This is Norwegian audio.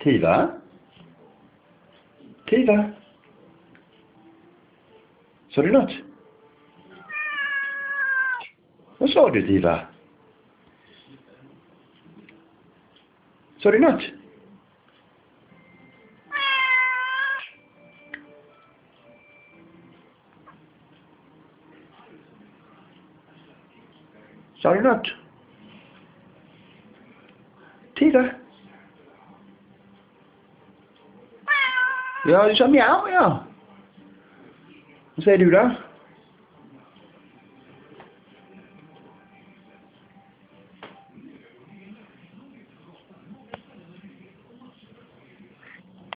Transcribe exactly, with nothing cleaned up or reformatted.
Tiva? Tiva? Sa du något? Vad sa du, Tiva? Sa du något? Sa du något? Tiva? Ja, du sa mjau, ja. Vad säger du då?